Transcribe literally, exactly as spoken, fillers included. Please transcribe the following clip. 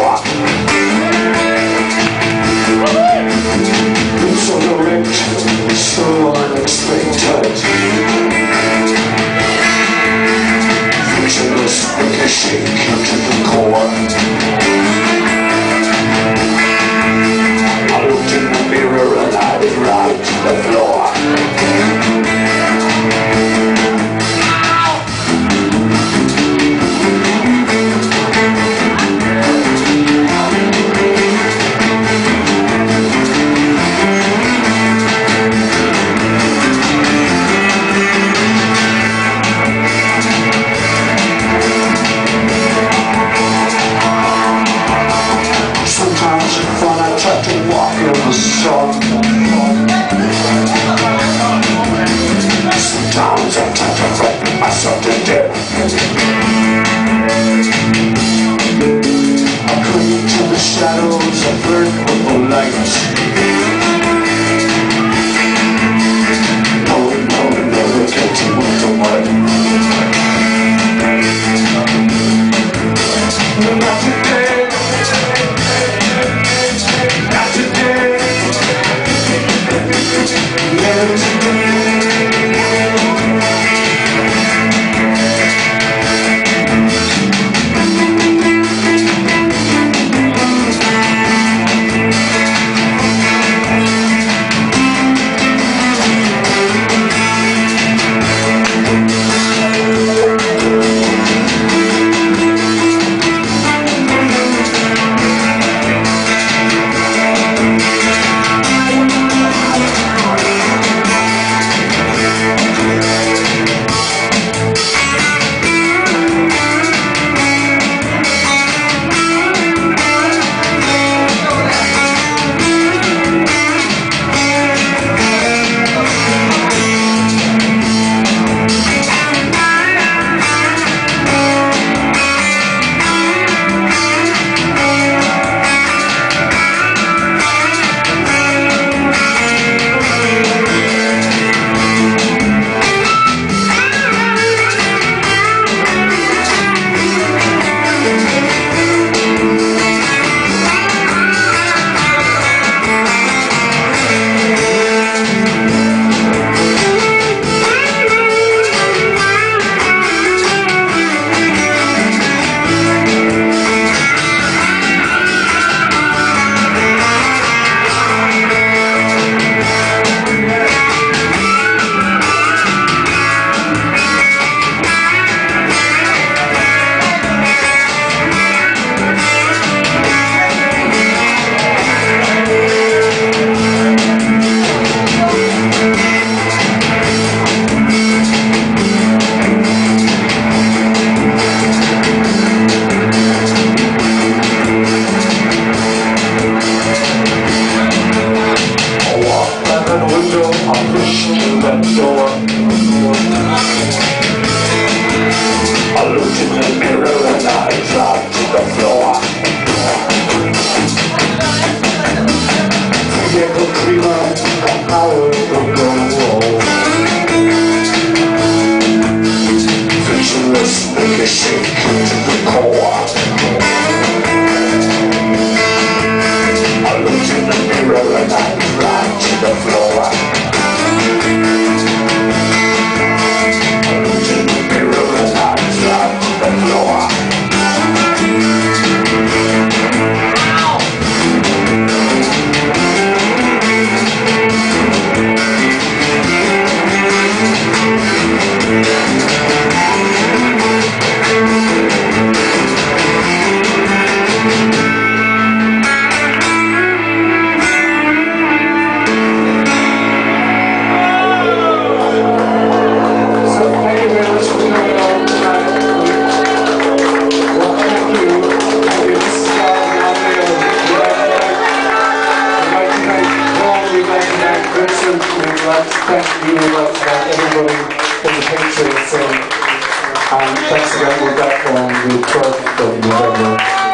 It's so direct, so unexpected. Frictionless, make a shake to the core. I looked in the mirror and I did right to the floor. Sometimes I try to fight myself to death. I cling to the shadows of burnt purple light. No, no, never get to move the white. Not today. Not today. Never today. I looked in the mirror and I dropped to the floor. Forget the dreamer, the power of the wall. Visionless, make a shake to the core. I looked in the mirror and I dropped to the floor. Thank you very much, everybody, for the pictures, and thanks again, we're back on the twelfth of November.